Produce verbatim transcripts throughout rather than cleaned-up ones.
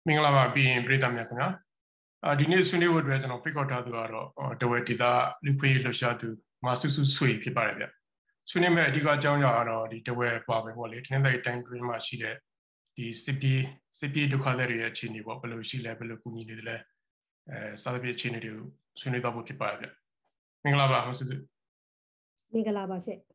မင်္ဂလာပါပြည်ရင်ပြည်သားများခင်ဗျာအာဒီနေ့ဆွေးနွေးဖို့အတွက်ကျွန်တော်ဖိတ်ခေါ်ထားသူကတော့တဝဲဒေတာလူခွေလှရှာသူမဆူဆူဆွေဖြစ်ပါတယ်ဗျဆွေးနွေးမဲ့အဓိကအကြောင်းအရာကတော့ဒီတဝဲပါပဲပေါ့လေထင်းတဲ့တိုင်းတွင်းမှာရှိတဲ့ဒီစစ်ပြေးစစ်ပြေးဒုက္ခသည်တွေရဲ့အခြေအနေပေါ့ဘယ်လိုရှိလဲဘယ်လိုကူညီနေသလဲအဲစာသဖြင့်အခြေအနေတွေကိုဆွေးနွေးတော့ဖို့ဖြစ်ပါတယ်ဗျမင်္ဂလာပါမဆူဆူမင်္ဂလာပါရှင့်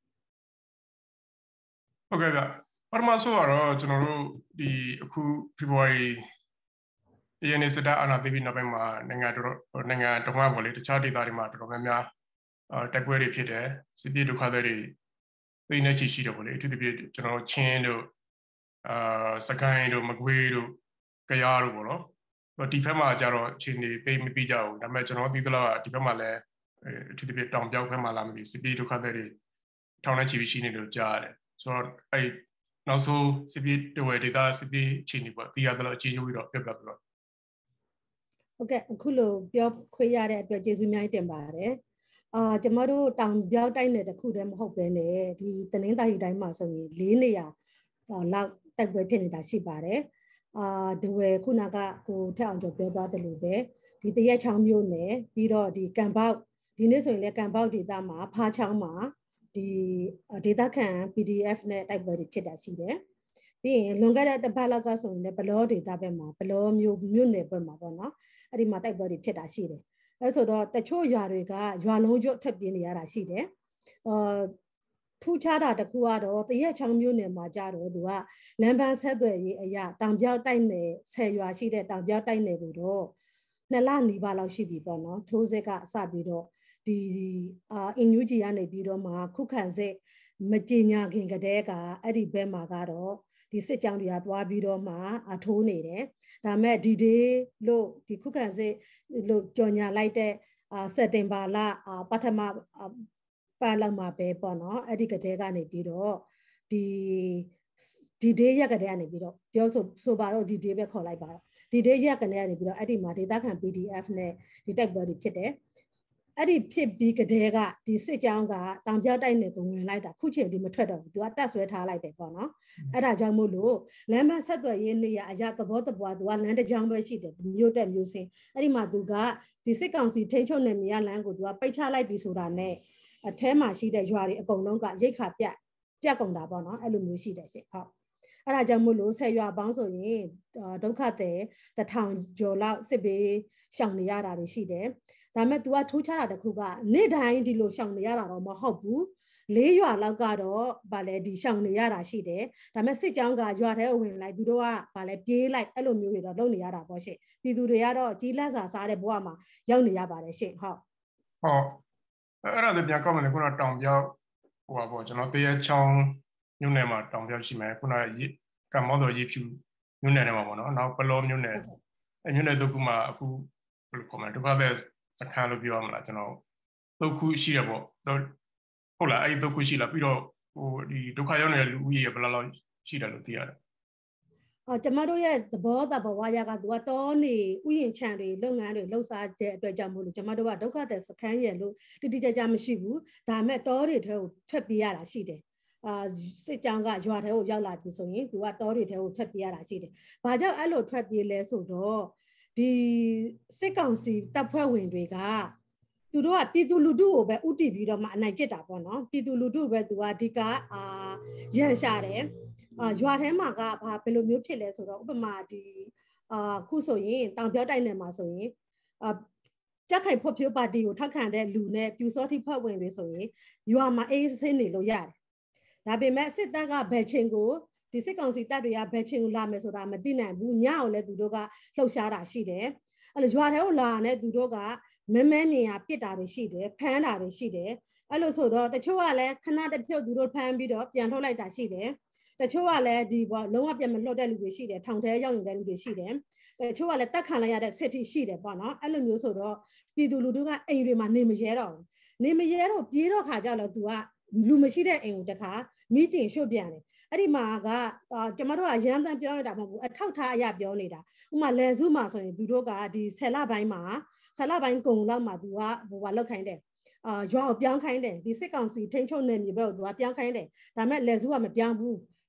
ဟုတ်ကဲ့ဗျပထမဆုံးကတော့ကျွန်တော်တို့ဒီအခုဖေဖော်ဝါရီရင်းနေစတာအနာသိပြီးနောက်ပိုင်းမှာနိုင်ငံတော်နိုင်ငံတော်မှာပေါ့လေတခြားဒေသတွေမှာတော်တော်များများတက်ပွဲတွေဖြစ်တယ်စစ်ပြေးဒုက္ခသည်တွေသိနေချီရှိတယ်ပေါ့လေအထူးသဖြင့်ကျွန်တော်ချင်းတို့အာစကိုင်းတို့မကွေးတို့ကြားတို့ပေါ့နော်ဒီဘက်မှာကျတော့ချင်းတွေသိမသိကြဘူးဒါပေမဲ့ကျွန်တော်သိသလားဒီဘက်မှာလည်းအထူးသဖြင့်တောင်ပြောက်ဘက်မှာလာမသိစစ်ပြေးဒုက္ခသည်တွေထောင်နဲ့ချီရှိနေလို့ကြားရတယ်ဆိုတော့အဲ့နောက်ဆုံးစစ်ပြေးတဝဲဒေသစစ်ပြေးချင်းတွေပေါ့သိရတယ်လို့အခြေရုပ်ပြီးတော့ပြပြပြတော့ဟုတ်ကဲ့အခုလိုပြောခွင့်ရတဲ့အတွက်ကျေးဇူးများတင်ပါတယ်အာကျမတို့တောင်ပြောက်တိုင်းနယ်တစ်ခုတည်းမဟုတ်ဘဲနဲ့ဒီတနင်္သာရီတိုင်းမှာဆိုရင်၄နေရာလောက်တိုက်ပွဲဖြစ်နေတာရှိပါတယ်အာဒဝဲခုနကကိုထက်အောင်ကျော်ပြောသွားတယ်လို့ပဲဒီတရက်ချောင်းမျိုးနယ်ပြီးတော့ဒီကံပေါက်ဒီနေ့ဆိုရင်လည်းကံပေါက်ဒေသမှာဖားချောင်းမှာဒီဒေသခံ ပီ ဒီ အက်ဖ် နဲ့တိုက်ပွဲတွေဖြစ်တာရှိတယ်ပြီးရင်လွန်ခဲ့တဲ့တစ်ပတ်လောက်ကဆိုရင်လည်းဘလောဒေသဘက်မှာဘလောမျိုးမြို့နယ်ဘက်မှာပေါ့နော်အဲ့ဒီမှာတိုက်ပွဲတွေဖြစ်တာရှိတယ်အဲဆိုတော့တချို့ရွာတွေကရွာလုံးကျွတ်ထွက်ပြေးနေရတာရှိတယ်အာထူးခြားတာတခုကတော့တရက်ချောင်းမြို့နယ်မှာကြတော့သူကလမ်းပန်းဆက်သွယ်ရေးအရာတောင်ပြောက်တိုက်နယ်ဆယ်ရွာရှိတဲ့တောင်ပြောက်တိုက်နယ်ကိုတော့နှစ်လနီးပါးလောက်ရှိပြီပေါ့နော်ထိုးစစ်ကအစပြီးတော့ဒီအာအင်ယူဂျီကနေပြီးတော့မှခုခံစစ်မကြေညာခင်ကတည်းကအဲ့ဒီဘက်မှာကတော့ဒီစစ်ကြောင်းတွေကသွားပြီးတော့မှအထိုးနေတယ်ဒါမဲ့ဒီဒေးလို့ဒီခုခံစစ်လို့ကြော်ညာလိုက်တဲ့အာစက်တင်ဘာလပထမပတ်လောက်မှာပဲပေါ့နော်အဲ့ဒီကတည်းကနေပြီးတော့ဒီဒီဒေးရက်ကတည်းကနေပြီးတော့ပြောဆိုဆိုပါတော့ဒီဒေးပဲခေါ်လိုက်ပါတော့ဒီဒေးရက်ကနေကနေပြီးတော့အဲ့ဒီမှာဒေသခံ ပီ ဒီ အက်ဖ် နဲ့ဒီတိုက်ပွဲတွေဖြစ်တယ်အဲ့ဒီဖြစ်ပြီးကတည်းကဒီစစ်ကြောင်းကတောင်ပြောက်တိုက်နယ်ကိုဝင်လိုက်တာခုချိန်ဒီမထွက်တော့ဘူးသူကတက်ဆွဲထားလိုက်တယ်ပေါ့နော်အဲ့ဒါကြောင့်မို့လို့လမ်းမဆက်သွယ်ရေးနေရအရာသဘောတပွားသူကလမ်းတစ်ကြောင်းပဲရှိတယ်မြို့တက်မြို့စင်းအဲ့ဒီမှာသူကဒီစစ်ကောင်စီထိန်းချုပ်နယ်မြေရလမ်းကိုသူကပိတ်ချလိုက်ပြီဆိုတာနဲ့အထဲမှာရှိတဲ့ရွာတွေအကုန်လုံးကရိတ်ခါပြတ်ပြတ်ကုန်တာပေါ့နော်အဲ့လိုမျိုးရှိတယ်ရှင်ဟုတ်အဲ့ဒါကြောင့်မို့လို့ဆယ်ရွာပေါင်းဆိုရင်ဒုက္ခသည်တစ်ထောင်ကျော်လောက်စစ်ဘေးရှောင်နေရတာတွေရှိတယ်ဒါမဲ့ तू ကထူးခြားတာတခုကနေ့တိုင်းဒီလိုရှောင်နေရတာတော့မဟုတ်ဘူးလေးရွာလောက်ကတော့ဗာလဲဒီရှောင်နေရတာရှိတယ်ဒါမဲ့စစ်ကြောင်းကရွာထဲဝင်လိုက်သူတို့ကဗာလဲပြေးလိုက်အဲ့လိုမျိုးတွေတော့လုပ်နေရတာပေါ့ရှင့်ပြည်သူတွေကတော့ကြီးလက်စာစားတဲ့ဘဝမှာရောက်နေရပါတယ်ရှင့်ဟုတ်ဟုတ်အဲ့ဒါလည်းပြန်ကောက်မယ်လေခုနတောင်ပြောက်ဟိုပါပေါ့ကျွန်တော်တရက်ချောင်းမြို့နယ်မှာတောင်ပြောက်ရှိမယ်ခုနကမော်တော်ရေဖြူမြို့နယ်ထဲမှာပေါ့နော်နောက်ပလောမြို့နယ်အဲ့မြို့နယ်တို့ကမှအခုဘယ်လိုခေါ်မလဲဒုက္ခသည်စခန်းလို့ပြောရမလားကျွန်တော်သုံးခုရှိရပေါ့ဟုတ်လားအဲ့ဒီသုံးခုရှိလားပြီးတော့ဟိုဒီဒုက္ခရောက်နေတဲ့လူဦးရေဘယ်လောက်လောက်ရှိတယ်လို့သိရတယ်အော်ကျမတို့ရဲ့သဘောတဘဝရကသူကတောနေဥယျာဉ်ခြံတွေလုပ်ငန်းတွေလှုပ်ရှားတဲ့အတွက်ကြောင့်မို့လို့ကျမတို့ကဒုက္ခသည်စခန်းရလို့တိတိကျကျမရှိဘူးဒါမဲ့တောတွေထဲကိုထွက်ပြေးရတာရှိတယ်အာစစ်ကြောင်းကရွာထဲကိုရောက်လာပြီဆိုရင်သူကတောတွေထဲကိုထွက်ပြေးရတာရှိတယ်။ဘာကြောင့်အဲ့လိုထွက်ပြေးလဲဆိုတော့ဒီစစ်ကောင်စီတပ်ဖွဲ့ဝင်တွေကသူတို့ကပြည်သူလူထုကိုပဲဥတီပြီးတော့မှအနိုင်ကျစ်တာပေါ့နော်။ပြည်သူလူထုပဲသူကအဓိကအာရန်ရှာတယ်။အာရွာထဲမှာကဘာဘယ်လိုမျိုးဖြစ်လဲဆိုတော့ဥပမာဒီအာခုဆိုရင်တောင်ပြောက်တိုက်နယ်မှာဆိုရင်အာကြက်ခိုင်ဖွံ့ဖြိုးပါတီကိုထောက်ခံတဲ့လူနဲ့ပြူစောတိဖွဲ့ဝင်တွေဆိုရင်ရွာမှာအေးဆေးနေလို့ရတယ်။ဒါပေမဲ့စစ်တပ်ကဘယ်ချိန်ကိုဒီစစ်ကောင်စီတပ်တွေကဘယ်ချိန်ကိုလာမယ်ဆိုတာမသိနိုင်ဘူးညအောင်လဲသူတို့ကလှုပ်ရှားတာရှိတယ်အဲ့လိုရွာထဲကိုလာတဲ့သူတို့ကမဲမဲမြင်ရပစ်တာတွေရှိတယ်ဖမ်းတာတွေရှိတယ်အဲ့လိုဆိုတော့တချို့ကလည်းခဏတစ်ဖြုတ်သူတို့ဖမ်းပြီးတော့ပြန်ထုတ်လိုက်တာရှိတယ်တချို့ကလည်းဒီဘောလုံးဝပြန်မလွတ်တဲ့လူတွေရှိတယ်ထောင်ထဲရောက်နေတဲ့လူတွေရှိတယ်တချို့ကလည်းတတ်ခံလိုက်ရတဲ့စစ်တီရှိတယ်ပေါ့နော်အဲ့လိုမျိုးဆိုတော့ပြည်သူလူထုကအိမ်တွေမှာနေမရဲတော့ဘူးနေမရဲတော့ပြေးတော့ခါကြတော့သူကလူမရှိတဲ့အိမ်ကိုတခါမိတင်ရှုပ်ပြန်တယ်အဲ့ဒီမှာကကျမတို့ကရန်တမ်းပြောနေတာမဟုတ်ဘူးအထောက်ထားအရာပြောနေတာဥမာလယ်စုမှာဆိုရင်သူတို့ကဒီဆယ်လပိုင်းမှာဆယ်လပိုင်းကုံလောက်မှာသူကဟိုကလောက်ခိုင်းတယ်အာရွာကိုပြောင်းခိုင်းတယ်ဒီစစ်ကောင်စီထိန်းချုပ်နယ်မြေဘက်ကိုသူကပြောင်းခိုင်းတယ်ဒါပေမဲ့လယ်စုကမပြောင်းဘူး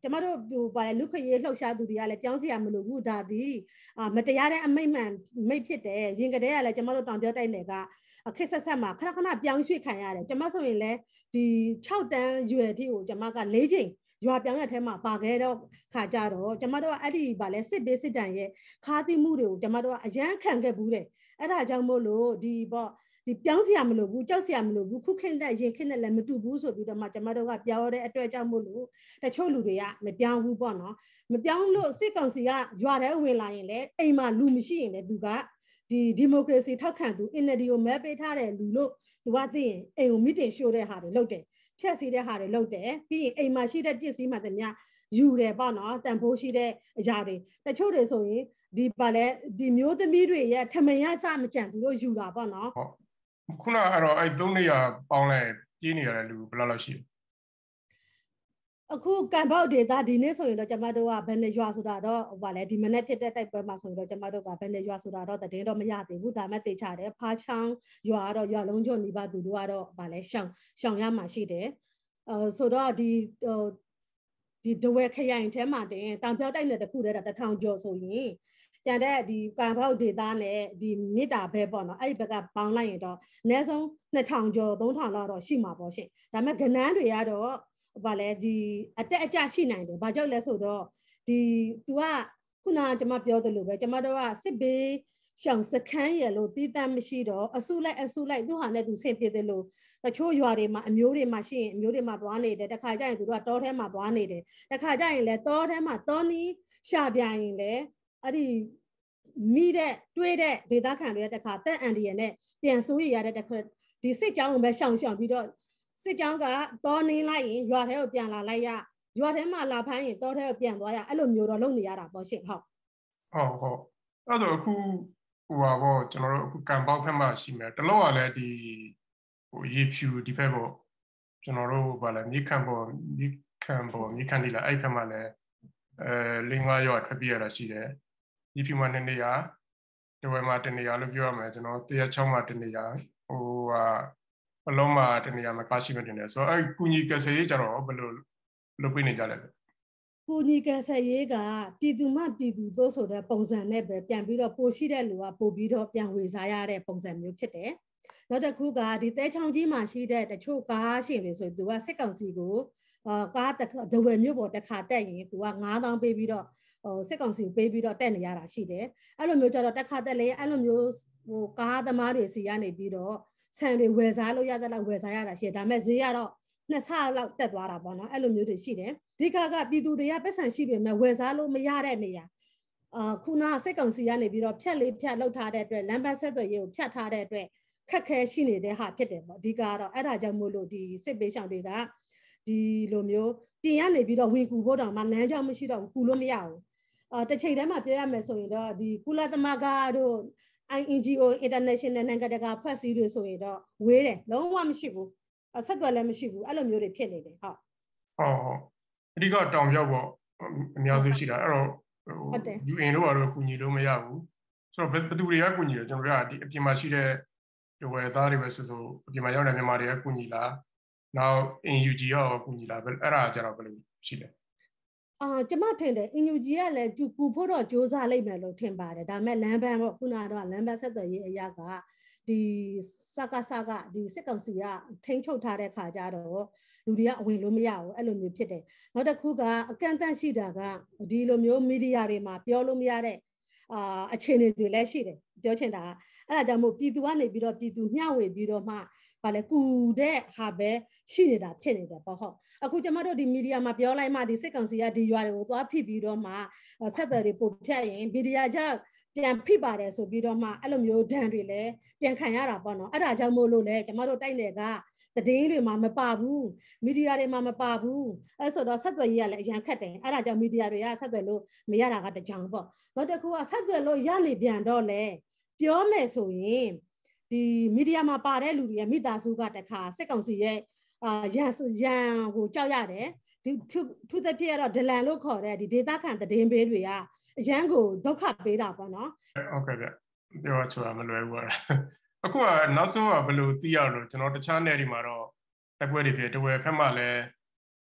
ကျမတို့ဟိုပါလေလူခွေရေးလှုပ်ရှားသူတွေကလည်းပြောင်းစရာမလိုဘူးဒါဒီအာမတရားတဲ့အမိတ်မှန်မိတ်ဖြစ်တယ်ရင်ကတဲ့ကလည်းကျမတို့တောင်ပြောတိုက်နယ်ကအခက်ဆက်ဆက်မှာခဏခဏပြောင်းရွှေ့ခံရတယ်ကျမဆိုရင်လည်းဒီ၆တန်းရွယ်ထိကိုကျမက၄ချိန်ရွာပြောင်းရတဲ့မှာပါခဲ့တော့ခါကြတော့ကျမတို့ကအဲ့ဒီပါလေစစ်ပေးစစ်တန်ရဲ့ခါးသိမှုတွေကိုကျမတို့ကအရန်ခံခဲ့ဘူးတယ်အဲ့ဒါကြောင့်မို့လို့ဒီပေါ့ဒီပြောင်းစရာမလိုဘူးကြောက်စရာမလိုဘူးခုခေတ်တဲ့ရင်ခေတ်နဲ့လည်းမတူဘူးဆိုပြီးတော့မှကျမတို့ကပြောင်းရတဲ့အတွက်ကြောင့်မို့လို့တချို့လူတွေကမပြောင်းဘူးပေါ့နော်မပြောင်းလို့စစ်ကောင်စီကရွာထဲဝင်လာရင်လည်းအိမ်မှာလူမရှိရင်လည်းသူကဒီဒီမိုကရေစီထောက်ခံသူ အင် အယ် လ် ဒီ ကိုမဲပေးထားတဲ့လူလို့သူကသိရင်အိမ်ကိုမီတင်ရှို့တဲ့ဟာတွေလုပ်တယ်ဖြက်စီတဲ့ဟာတွေလုပ်တယ်ပြီးရင်အိမ်မှာရှိတဲ့ပစ္စည်းမှတည်းများယူတယ်ပေါ့နော်တန်ဖိုးရှိတဲ့အရာတွေတချို့တွေဆိုရင်ဒီပါလဲဒီမျိုးသမီးတွေရဲ့ထမင်ရစမကြံသူတို့ယူတာပေါ့နော်ခုနကတော့အဲ့သုံးနေရပေါင်းလိုက်ပြေးနေရတဲ့လူဘယ်လောက်လောက်ရှိလဲအခုကံပေါက်ဒေတာဒီနေ့ဆိုရင်တော့ကျမတို့ကဘယ်နဲ့ရွာဆိုတာတော့ဟိုပါလဲဒီမနေ့ဖြစ်တဲ့တိုက်ပွဲမှာဆိုရင်တော့ကျမတို့ကဘယ်နဲ့ရွာဆိုတာတော့တည်င်းတော့မရသေးဘူးဒါမှသိချတယ်ဖားချောင်းရွာတော့ရွာလုံးကျွန်းနေပါသူတို့ကတော့ဗာလဲရှောင်ရှောင်ရမှာရှိတယ်အဲဆိုတော့ဒီဟိုဒီဒဝဲခရိုင်ထဲမှာတင်တောင်ပြောက်တိုက်နယ်တစ်ခုတည်းတော့တစ်ထောင်ကျော်ဆိုရင်ကျန်တဲ့ဒီကံပေါက်ဒေတာနဲ့ဒီမြစ်တာဘဲပေါ့နော်အဲ့ဒီဘက်ကပေါင်းလိုက်ရင်တော့အနည်းဆုံးနှစ်ထောင်ကျော်သုံးထောင်လောက်တော့ရှိမှာပေါ့ရှင်ဒါပေမဲ့ကနန်းတွေကတော့ဘာလဲဒီအတက်အကျရှိနိုင်တယ်ဘာကြောင့်လဲဆိုတော့ဒီ तू ကခုနကကျွန်မပြောသလိုပဲကျွန်မတို့ကစစ်ဘေးရှောင်စခန်းရလို့တီးတန့်မရှိတော့အစုလိုက်အစုလိုက်သူ့ဟာနဲ့သူဆင်ပြေတယ်လို့တချို့ရွာတွေမှာအမျိုးတွေမှာရှိရင်အမျိုးတွေမှာသွားနေတယ်တခါကျရင်သူတို့ကတောထဲမှာသွားနေတယ်တခါကျရင်လည်းတောထဲမှာတောနီးရှာပြရင်လည်းအဲ့ဒီမိတဲ့တွေးတဲ့ဒေသခံတွေတခါတက်အန်ဒီရနဲ့ပြန်ဆိုးရရတဲ့တခါဒီစစ်ကြောင်းကိုပဲရှောင်ရှောင်ပြီးတော့စစ်ကြောင်းကတောနေလိုက်ရင်ရွာထဲကိုပြန်လာလိုက်ရရွာထဲမှာလာဖမ်းရင်တောထဲကိုပြန်သွားရအဲ့လိုမျိုးတော့လုပ်နေရတာပေါ့ရှင်ဟုတ်ဟုတ်ဟုတ်အဲ့တော့အခုဟိုပါပေါ့ကျွန်တော်တို့အခုကံပေါက်ဖက်မှာရှိမယ်တလောကလည်းဒီဟိုရေဖြူဒီဖက်ပေါ့ကျွန်တော်တို့ဗာလဲမြေခံပေါ်မြေခံပေါ်မြေခံဒီလာအဲ့ဖက်မှာလည်းအဲလင်းငါရွာထွက်ပြေးရတာရှိတယ်ရေဖြူမှာနှစ်နေရာတဝဲမှာတနေရာလို့ပြောရမယ်ကျွန်တော်တရားချောင်းမှာတနေရာဟိုဟာအလုံးမှာတနေရာမှာကားရှိမှတင်တယ်ဆိုတော့အဲ့ကုညီကဆယ်ရေးကြတော့ဘယ်လိုလုပ်ပေးနေကြလဲကုညီကဆယ်ရေးကပြည်သူမှပြည်သူတို့ဆိုတဲ့ပုံစံနဲ့ပဲပြန်ပြီးတော့ပိုရှိတဲ့လူကပို့ပြီးတော့ပြန်ဝေစားရတဲ့ပုံစံမျိုးဖြစ်တယ်နောက်တစ်ခုကဒီတဲချောင်းကြီးမှာရှိတဲ့တချို့ကားရှင်တွေဆိုသူကစစ်ကောင်စီကိုအာကားတဝယ်မျိုးပေါ်တစ်ခါတက်ရင်သူကငါးသောင်းပေးပြီးတော့ဟိုစစ်ကောင်စီပေးပြီးတော့တက်နေရတာရှိတယ်အဲ့လိုမျိုးကြတော့တစ်ခါတက်လေအဲ့လိုမျိုးဟိုကားသမားတွေစီကနေပြီးတော့ဆန်တွေဝယ်စားလို့ရတဲ့လောက်ဝယ်စားရတာရှိတယ်ဒါပေမဲ့ဈေးကတော့နှစ်ဆလောက်တက်သွားတာပေါ့နော်အဲ့လိုမျိုးတွေရှိတယ်ဒီကကပြည်သူတွေကပတ်စံရှိပေမဲ့ဝယ်စားလို့မရတဲ့နေရာအာခုနစစ်ကောင်စီကနေပြီးတော့ဖြတ်လေးဖြတ်လောက်ထားတဲ့အတွက်လမ်းပန်းဆက်သွယ်ရေးကိုဖြတ်ထားတဲ့အတွက်ခက်ခဲရှိနေတဲ့ဟာဖြစ်တယ်ပေါ့အဓိကတော့အဲ့ဒါကြောင့်မို့လို့ဒီစစ်ပေးဆောင်တွေကဒီလိုမျိုးပြင်ရနေပြီးတော့ဝင်ကူဖို့တောင်မှလမ်းကြောင်းမရှိတော့ဘူးကူလို့မရဘူးအာတစ်ချိန်တည်းမှာပြောရမယ်ဆိုရင်တော့ဒီကုလသမဂ္ဂတို့ I N G O International နိုင်ငံတကာဖွဲ့စည်းတွေဆိုရင်တော့ဝေးတယ်လုံးဝမရှိဘူးဆက်သွယ်လည်းမရှိဘူးအဲ့လိုမျိုးတွေဖြစ်နေတယ်ဟုတ်ဟုတ်ဟုတ်အဓိကတောင်ပြောက်ပေါ့အများစုရှိတာအဲ့တော့ဟုတ်တယ် U N တို့ကတော့ကူညီလို့မရဘူးဆိုတော့ဘယ်သူတွေကကူညီလဲကျွန်တော်တို့ကဒီအပြင်မှာရှိတဲ့ဒီဝယ်သားတွေပဲဆိုဆိုအပြင်မှာရောက်တဲ့မြန်မာတွေကကူညီလားနောက် N U G ရောကူညီလားအဲ့ဒါကြတော့ဘယ်လိုရှိလဲအာကျမထင်တယ် N U G ကလည်းကူဖို့တော့စူးစမ်းလိုက်မယ်လို့ထင်ပါတယ်ဒါပေမဲ့လမ်းပန်းပေါ့ခုနကတော့လမ်းပန်းဆက်သွယ်ရေးအရာကဒီစကားစကားဒီစစ်ကောင်စီကထိန်းချုပ်ထားတဲ့ခါကျတော့လူတွေကအဝင်လို့မရဘူးအဲ့လိုမျိုးဖြစ်တယ်နောက်တစ်ခုကအကန့်အသတ်ရှိတာကဒီလိုမျိုးမီဒီယာတွေမှာပြောလို့မရတဲ့အာအခြေအနေတွေလည်းရှိတယ်ပြောချင်တာအဲ့ဒါကြောင့်မို့ပြည်သူကနေပြီးတော့ပြည်သူမျှဝေပြီးတော့မှဗာလဲကူတဲ့ဟာပဲရှိနေတာဖြစ်နေတယ်ပေါ့ဟုတ်အခုကျမတို့ဒီမီဒီယာမှာပြောလိုက်မှဒီစစ်ကောင်စီကဒီရွာတွေကိုသွားဖိပြီးတော့မှဆက်သွယ်တွေပို့ဖြတ်ရင်မီဒီယာကြောင့်ပြန်ဖိပါတယ်ဆိုပြီးတော့မှအဲ့လိုမျိုးဒဏ်တွေလည်းပြန်ခံရတာပေါ့နော်အဲ့ဒါကြောင့်မို့လို့လေကျမတို့တိုက်နယ်ကသတင်းတွေမှာမပါဘူးမီဒီယာတွေမှာမပါဘူးအဲ့ဆိုတော့ဆက်သွယ်ရေးကလည်းအရန်ခက်တယ်အဲ့ဒါကြောင့်မီဒီယာတွေကဆက်သွယ်လို့မရတာကတကြောင်ပေါ့နောက်တစ်ခုကဆက်သွယ်လို့ရနေပြန်တော့လေပြောမယ်ဆိုရင်ဒီမီဒီယာမှာပါတဲ့လူတွေရဲ့မိသားစုကတခါစစ်ကောင်စီရဲ့အာရန်ရန်ကိုကြောက်ရတယ်ဒီသူသဖြင့်ကတော့ဒလန်လို့ခေါ်တဲ့ဒီဒေသခံသတင်းပေးတွေကအရန်ကိုဒုက္ခပေးတာပေါ့နော်ဟုတ်ကဲ့ဗျပြောချင်တာမလွယ်ဘူးအဲ့အခုကနောက်ဆုံးကဘယ်လိုသိရလို့ကျွန်တော်တခြားနယ်တွေမှာတော့တက်ပွဲတွေဖြစ်တဝဲဖက်မှာလည်း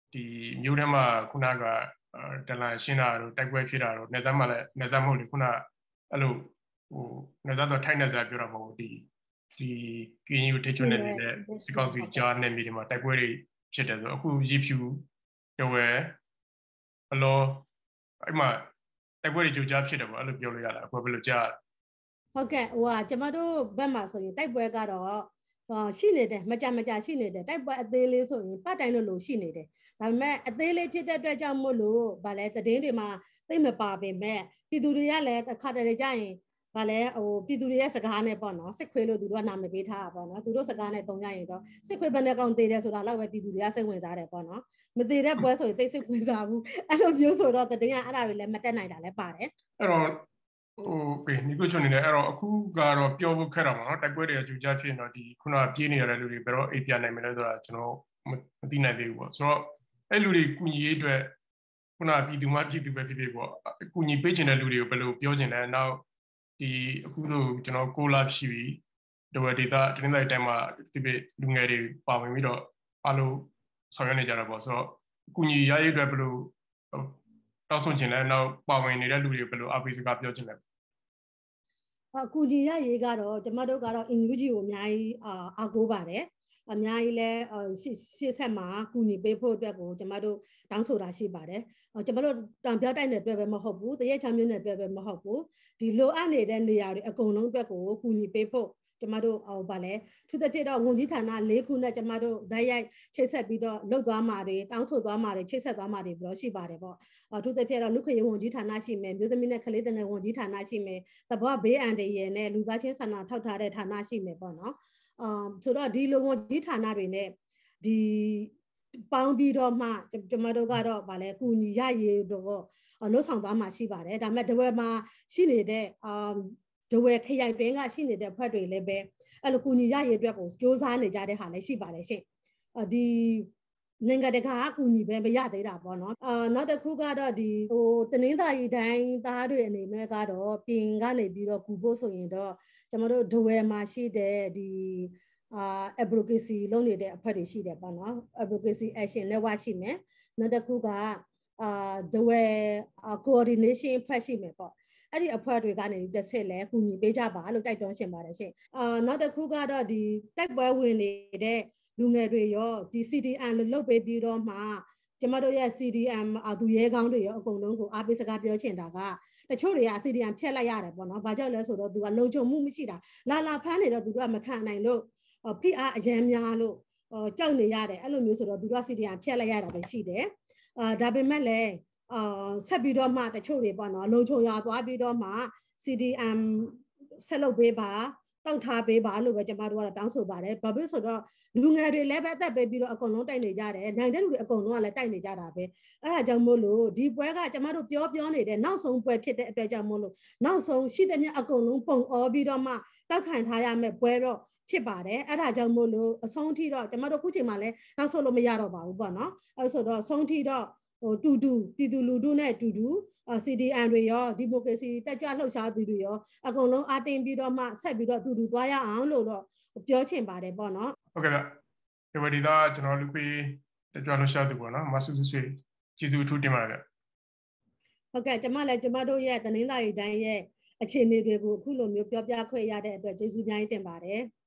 ဒီမြို့ထဲမှာခုနကတလန်ရှင်းတာတို့တိုက်ပွဲဖြစ်တာတို့နေစားမှလည်းနေစားမဟုတ်လေခုနအဲ့လိုဟိုနေစားတော့ထိုက်နေစားပြောတာမဟုတ်ဒီဒီကင်းယူထိချွန်းနေနေတဲ့စကောက်စီကြားနေမိဒီမှာတိုက်ပွဲတွေဖြစ်တယ်ဆိုအခုရေဖြူတဝဲအလောအဲ့မှာတိုက်ပွဲတွေကြိုကြားဖြစ်တယ်ပေါ့အဲ့လိုပြောလို့ရလားအခုဘယ်လိုကြားဟုတ်ကဲ့ဟိုကကျမတို့ဘက်မှာဆိုရင်တိုက်ပွဲကတော့ရှိနေတယ်မကြမကြရှိနေတယ်တိုက်ပွဲအသေးလေးဆိုရင်ပတ်တိုင်းလို့လို့ရှိနေတယ်ဒါပေမဲ့အသေးလေးဖြစ်တဲ့အတွက်ကြောင့်မို့လို့ဗာလဲသတင်းတွေမှာသိမပါပေမဲ့ပြည်သူတွေကလည်းအခါတည်းကြရင်ဗာလဲဟိုပြည်သူတွေရဲ့စကားနဲ့ပေါ့နော်စစ်ခွေးလို့သူတို့ကနာမည်ပေးထားတာပေါ့နော်သူတို့စကားနဲ့တုံကြရင်တော့စစ်ခွေးဘယ်နဲ့ကောင်သေးတယ်ဆိုတာတော့ပဲပြည်သူတွေကစိတ်ဝင်စားတယ်ပေါ့နော်မသေးတဲ့ပွဲဆိုရင်သိစိတ်ဝင်စားဘူးအဲ့လိုမျိုးဆိုတော့သတင်းကအဲ့ဒါတွေလည်းမတက်နိုင်တာလည်းပါတယ်အဲ့တော့ဟိုပေနီကိုချွန်နေတယ်အဲ့တော့အခုကတော့ပြောဖို့ခက်တော့မှာနော်တိုက်ပွဲတွေကကြိုကြားဖြစ်ရင်တော့ဒီခုနကပြေးနေရတဲ့လူတွေဘယ်တော့အိပ်ပြနိုင်မလဲဆိုတာကျွန်တော်မသိနိုင်သေးဘူးပေါ့ဆိုတော့အဲ့လူတွေကုညီရေးအတွက်ခုနပြည်သူမှပြည်သူပဲဖြစ်ဖြစ်ပေါ့ကုညီပေးချင်တဲ့လူတွေကိုဘယ်လိုပြောချင်လဲနောက်ဒီအခုလို့ကျွန်တော်ကိုလာဖြစ်ပြီးတဝက်ဒေတာတင်းတိုင်းတိုင်းမှာဒီပေလူငယ်တွေပါဝင်ပြီးတော့အားလုံးဆောင်ရွက်နေကြတာပေါ့ဆိုတော့ကုညီရရေးအတွက်ဘယ်လိုတောက်ဆွချင်လဲနောက်ပါဝင်နေတဲ့လူတွေဘယ်လိုအပိစကားပြောချင်လဲအကူကြီးရရေးကတော့ကျမတို့ကတော့ အင်ယူဂျီ ကိုအများကြီးအာအားကိုးပါတယ်အများကြီးလဲရှေ့ရှေ့ဆက်မှာကူညီပေးဖို့အတွက်ကိုကျမတို့တောင်းဆိုတာရှိပါတယ်ကျမတို့တံပြောတိုက်နယ်အတွက်ပဲမဟုတ်ဘူးတရက်ချမ်းမြို့နယ်အတွက်ပဲမဟုတ်ဘူးဒီလိုအပ်နေတဲ့နေရာတွေအကုန်လုံးအတွက်ကိုကူညီပေးဖို့ကျမတို့ဟိုဗာလဲသူတစ်ဖြစ်တော့ဝန်ကြီးဌာန၄ခုနဲ့ကျမတို့ဓာတ်ရိုက်ချိတ်ဆက်ပြီးတော့လှုပ်သွားမှာတွေတောင်းဆိုသွားမှာတွေချိတ်ဆက်သွားမှာတွေပြီးတော့ရှိပါတယ်ပေါ့အထူးသဖြင့်တော့လူခွေဝန်ကြီးဌာနရှိမယ်မြို့သမီးနဲ့ကလေးတငယ်ဝန်ကြီးဌာနရှိမယ်သဘောဘေးအန္တရာယ်နဲ့လူသားချင်းစာနာထောက်ထားတဲ့ဌာနရှိမယ်ပေါ့နော်အာဆိုတော့ဒီလိုဝန်ကြီးဌာနတွေနဲ့ဒီပေါင်းပြီးတော့မှကျမတို့ကတော့ဗာလဲကူညီရရေးတော့လှုပ်ဆောင်သွားမှာရှိပါတယ်ဒါပေမဲ့တဝက်မှာရှိနေတဲ့အာဒဝဲခရိုင်တွင်းကရှိနေတဲ့ဖွဲ့တွေလည်းပဲအဲ့လိုကူညီရရေးအတွက်ကိုစ조사နေကြတဲ့ဟာလည်းရှိပါတယ်ရှင်ဒီနိုင်ငံတကာအကူအညီပဲမရသေးတာပေါ့နော်အာနောက်တစ်ခုကတော့ဒီဟိုတနင်္သာရီတိုင်းသားတွေအနေနဲ့ကတော့ပြင်ကနေပြီးတော့ကူဖို့ဆိုရင်တော့ကျွန်တော်တို့ဒဝဲမှာရှိတဲ့ဒီအာ advocacy လုပ်နေတဲ့အဖွဲ့တွေရှိတယ်ပေါ့နော် advocacy action network ရှိမယ်နောက်တစ်ခုကအာဒဝဲ coordination ဖွဲ့ရှိမယ်ပေါ့အဲ့ဒီအဖွဲ့တွေကနေတစ်ဆက်လဲကူညီပေးကြပါလို့တိုက်တွန်းရှင်ပါတယ်ရှင်အာနောက်တစ်ခုကတော့ဒီတိုက်ပွဲဝင်နေတဲ့လူငယ်တွေရောဒီ စီ ဒီ အမ် လို့လုပ်ပေးပြီးတော့မှကျမတို့ရဲ့ စီ ဒီ အမ် အသူရဲကောင်းတွေရောအကုန်လုံးကိုအားပေးစကားပြောချင်တာကတချို့တွေက စီ ဒီ အမ် ဖျက်လိုက်ရတယ်ပေါ့နော်။ဘာကြောင့်လဲဆိုတော့သူကလုံခြုံမှုမရှိတာလာလာဖမ်းနေတော့သူတို့ကမခံနိုင်လို့ဖိအားအရန်များလို့ကြောက်နေရတယ်အဲ့လိုမျိုးဆိုတော့သူတို့က စီ ဒီ အမ် ဖျက်လိုက်ရတာပဲရှိတယ်။အာဒါပေမဲ့လည်းအာဆက်ပြီးတော့မှတချို့တွေပေါ့နော်လုံခြုံရသွားပြီးတော့မှ စီ ဒီ အမ် ဆက်လုပ်ပေးပါတောက်ထားပေးပါလို့ပဲကျမတို့ကတော့တောင်းဆိုပါတယ်ဘာဖြစ်ဆိုတော့လူငယ်တွေလည်းပဲအသက်ပေးပြီးတော့အကုန်လုံးတိုက်နေကြတယ်နိုင်တဲ့လူတွေအကုန်လုံးကလည်းတိုက်နေကြတာပဲအဲ့ဒါကြောင့်မို့လို့ဒီပွဲကကျမတို့ပြောပြောနေတဲ့နောက်ဆုံးပွဲဖြစ်တဲ့အတွက်ကြောင့်မို့လို့နောက်ဆုံးရှိတဲ့မြတ်အကုန်လုံးပုံအောပြီးတော့မှတောက်ခံထားရမယ်ပွဲတော့ဖြစ်ပါတယ်အဲ့ဒါကြောင့်မို့လို့အဆုံးထိတော့ကျမတို့ခုချိန်မှာလည်းနောက်ဆုံးလို့မရတော့ပါဘူးပေါ့နော်အဲ့ဆိုတော့ဆုံးထိတော့ဟိုတူတူပြည်သူလူထုနဲ့တူတူ စီ ဒီ အမ် တွေရောဒီမိုကရေစီတက်ကြွလှုပ်ရှားသူတွေရောအကုန်လုံးအတင်းပြီးတော့မှဆက်ပြီးတော့တူတူသွားရအောင်လို့တော့ပြောချင်ပါတယ်ပေါ့နော်ဟုတ်ကဲ့ဗျဒီဝဒီသားကျွန်တော်လူပေးတက်ကြွလှုပ်ရှားသူပေါ့နော်မဆူဆူဆွေကျေးဇူးအထူးတင်ပါတယ်ဗျဟုတ်ကဲ့ကျမလည်းကျမတို့ရဲ့တနင်္သာရီတိုင်းရဲ့အခြေအနေတွေကိုအခုလိုမျိုးပြောပြခွင့်ရတဲ့အတွက်ကျေးဇူးများတင်ပါတယ်